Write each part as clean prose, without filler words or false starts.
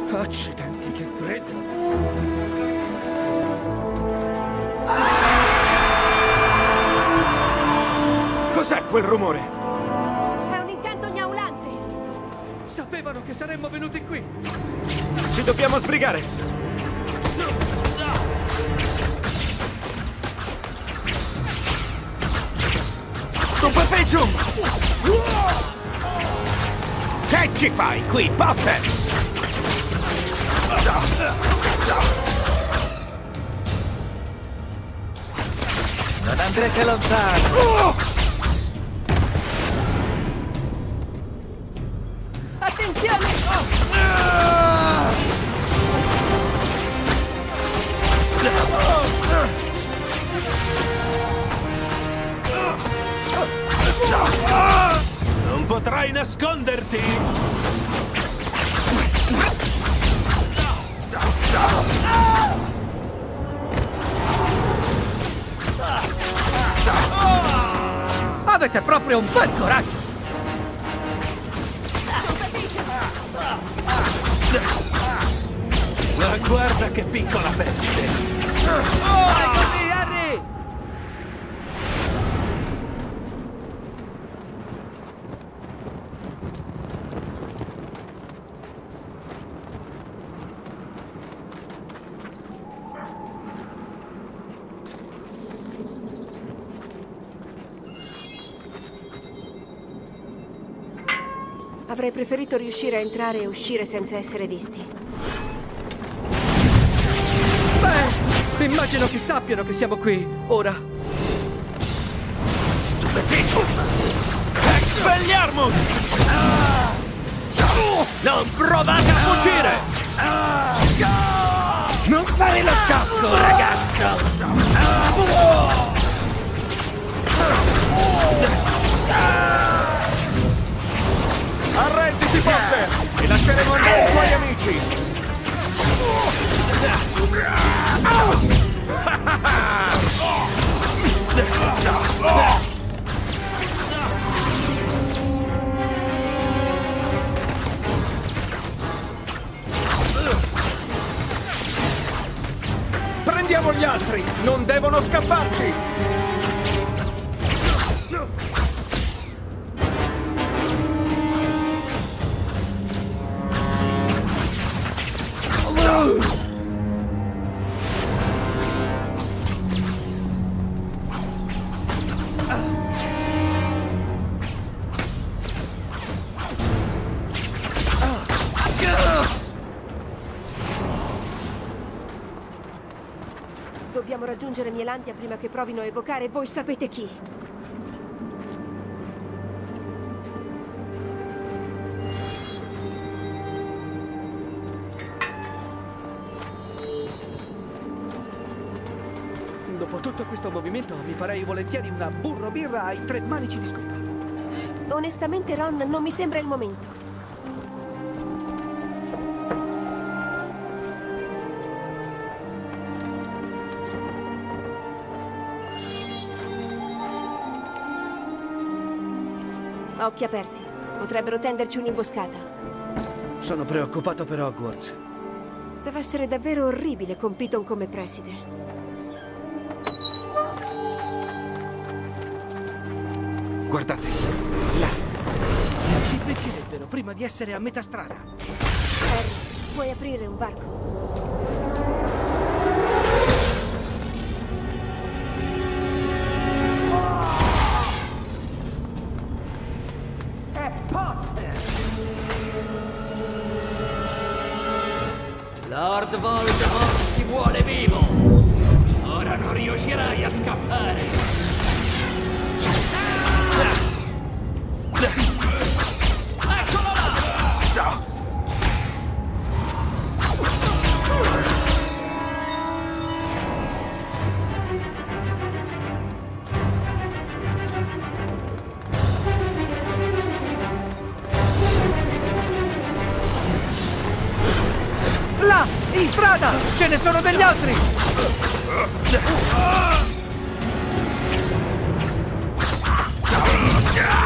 Accidenti, che freddo! Cos'è quel rumore? È un incanto gnaulante! Sapevano che saremmo venuti qui! Ci dobbiamo sbrigare! Stupefaccium! Che ci fai qui, Potter? Non andrete lontano! Attenzione! Non potrai nasconderti! Avete proprio un bel coraggio! Ma guarda che piccola peste! Vai così, Harry! Avrei preferito riuscire a entrare e uscire senza essere visti. Beh, immagino che sappiano che siamo qui, ora. Stupefaccium! Expelliarmus! Non provate a fuggire! Non fare lo sciocco, ragazzo! Arrenditi, Potter! E lasceremo andare i tuoi amici! Prendiamo gli altri! Non devono scapparci! Dobbiamo raggiungere Mielandia prima che provino a evocare voi sapete chi. Dopo tutto questo movimento mi farei volentieri una burro birra ai 3 manici di scopa. Onestamente, Ron, non mi sembra il momento. Occhi aperti. Potrebbero tenderci un'imboscata. Sono preoccupato per Hogwarts. Deve essere davvero orribile con Piton come preside. Guardate, là. Ci beccherebbero prima di essere a metà strada. Harry, puoi aprire un varco? Lord Voldemort si vuole vivo! Ora non riuscirai a scappare! Eccolo là! Là! In strada! Ce ne sono degli altri!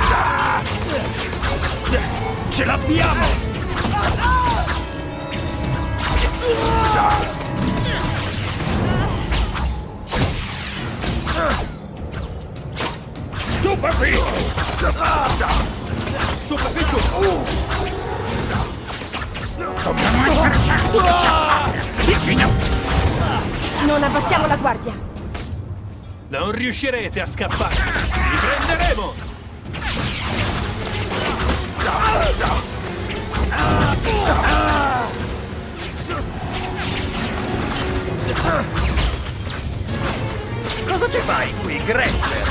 Ce l'abbiamo! Dobbiamo essere certi che sia vicino! Non abbassiamo la guardia! Non riuscirete a scappare! Vi prenderemo! Cosa ci fai qui, Gretel?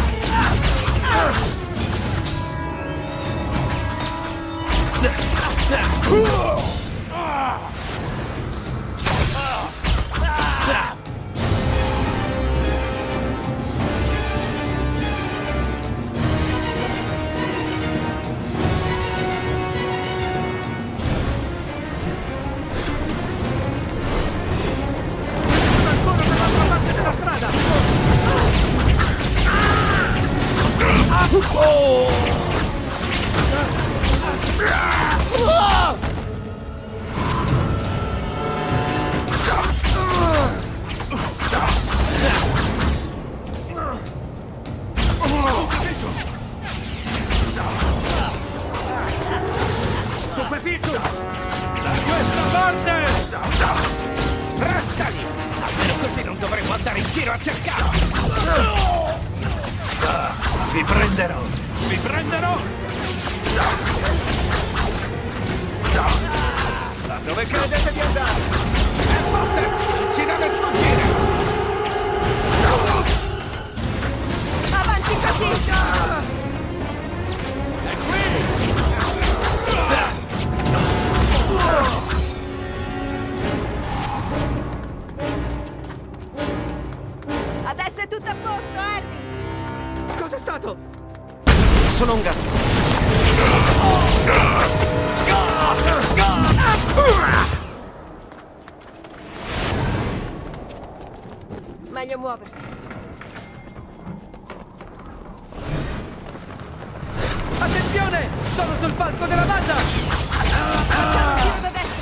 Vi prenderò! Vi prenderò! Dove credete di andare? È forte! Non ci deve sfuggire! Avanti così! È qui! Adesso è tutto a posto, Harry! Cos'è stato? Sono un gatto. Meglio muoversi. Attenzione! Sono sul palco della banda! Facciamo un giro da destra!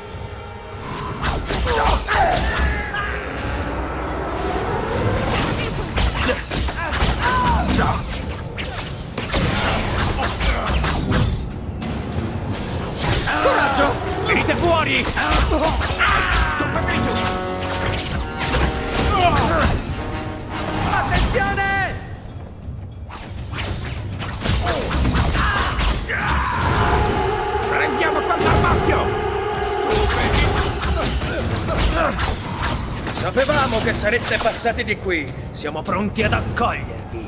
Coraggio! Venite fuori! Stupeficio! Attenzione! Prendiamo quell'armacchio! Sapevamo che sareste passati di qui. Siamo pronti ad accogliervi.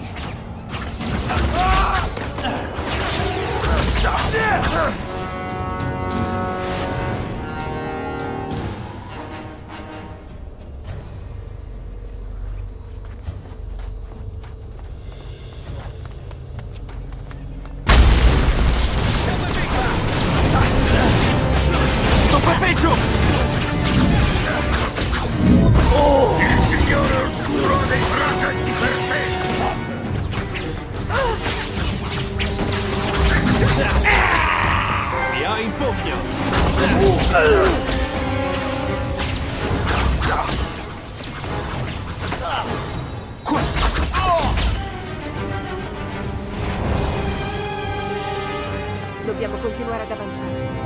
Il Signore Oscuro dei presenti perfetti! Vi ho in pugno! Dobbiamo continuare ad avanzare.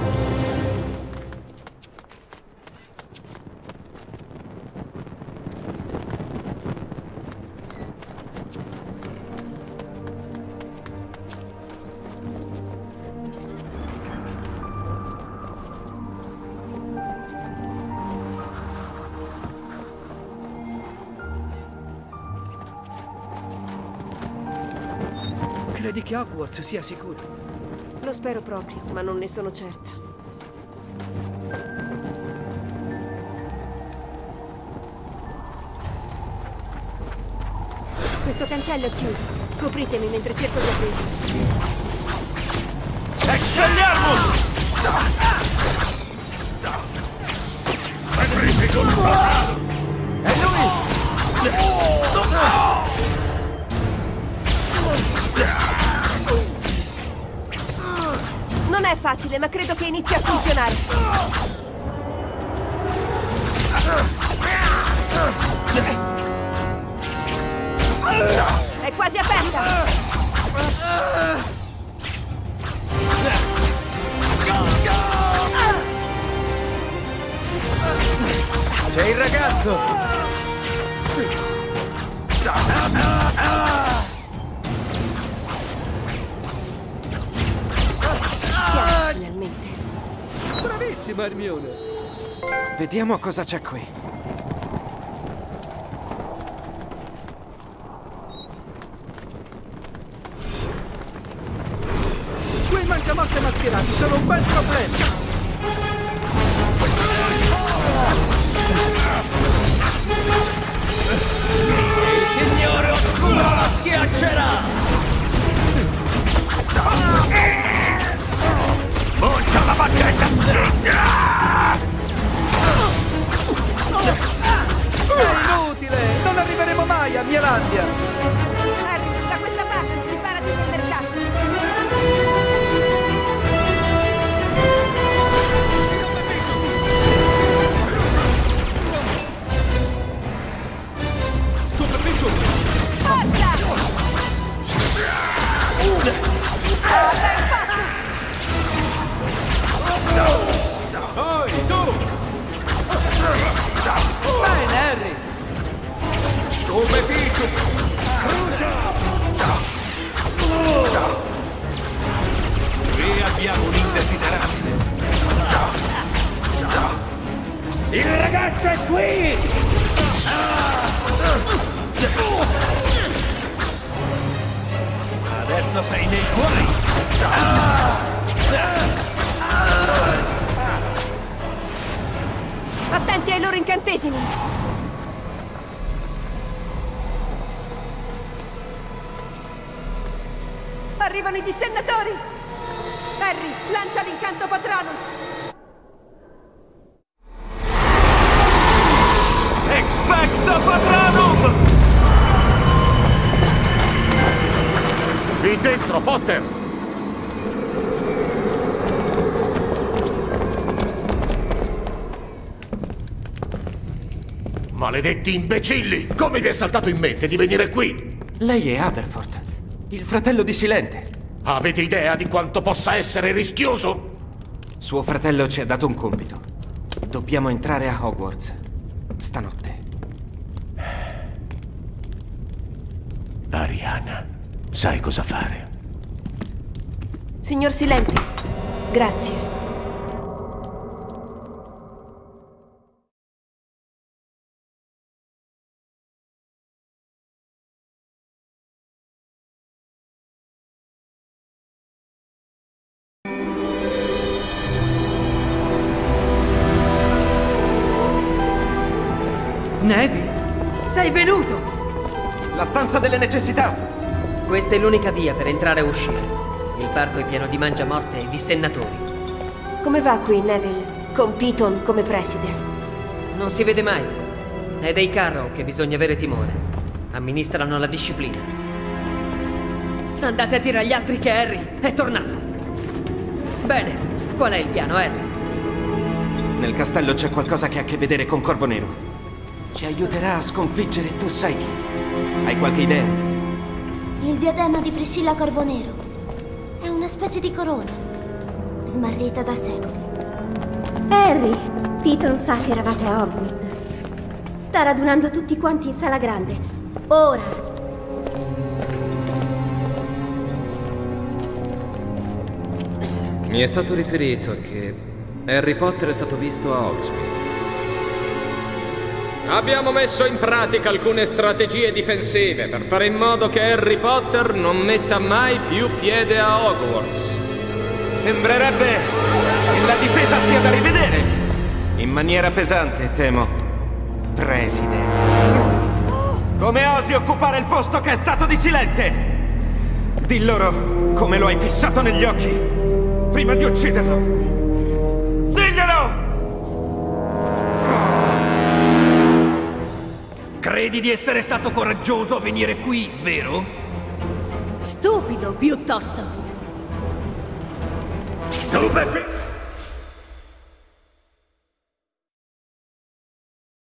Credi che Hogwarts sia sicuro? Lo spero proprio, ma non ne sono certa. Questo cancello è chiuso. Copritemi mentre cerco di aprirlo. Expelliarmus! Magnifico spadato! È lui! Non è facile, ma credo che inizi a funzionare. È quasi aperta! C'è il ragazzo! Siamo finalmente. Bravissima, Hermione! Vediamo cosa c'è qui. Quei mangiamorte mascherati sono un bel problema! Il signore oscuro la schiaccerà! Butta la bacchetta! È inutile! Non arriveremo mai a Mielandia! Harry, da questa parte, riparati del mercato. Superficiale! Forza! Poi, tu! Bene, Harry! Stupeficio! Qui abbiamo un indesiderabile! Il ragazzo è qui! Adesso sei nei guai! Attenti ai loro incantesimi! Arrivano i dissennatori! Harry, lancia l'incanto Patronus! Expecto Patronum! Lì dentro, Potter! Maledetti imbecilli! Come vi è saltato in mente di venire qui? Lei è Aberforth, il fratello di Silente. Avete idea di quanto possa essere rischioso? Suo fratello ci ha dato un compito. Dobbiamo entrare a Hogwarts. Stanotte. Ariana, sai cosa fare? Signor Silente, grazie. Ned, sei venuto! La stanza delle necessità! Questa è l'unica via per entrare e uscire. Il parco è pieno di mangiamorte e dissennatori. Come va qui, Neville? Con Piton come preside? Non si vede mai. È dei Carrow che bisogna avere timore. Amministrano la disciplina. Andate a dire agli altri che Harry è tornato. Bene, qual è il piano, Harry? Nel castello c'è qualcosa che ha a che vedere con Corvo Nero. Ci aiuterà a sconfiggere tu sai chi. Hai qualche idea? Il diadema di Priscilla Corvonero. È una specie di corona, smarrita da secoli. Harry, Piton sa che eravate a Hogsmeade. Sta radunando tutti quanti in sala grande. Ora! Mi è stato riferito che Harry Potter è stato visto a Hogsmeade. Abbiamo messo in pratica alcune strategie difensive per fare in modo che Harry Potter non metta mai più piede a Hogwarts. Sembrerebbe che la difesa sia da rivedere. In maniera pesante, temo. Preside. Come osi occupare il posto che è stato di Silente? Di loro come lo hai fissato negli occhi prima di ucciderlo. Diglielo! Credi di essere stato coraggioso a venire qui, vero? Stupido, piuttosto. Stupeficio!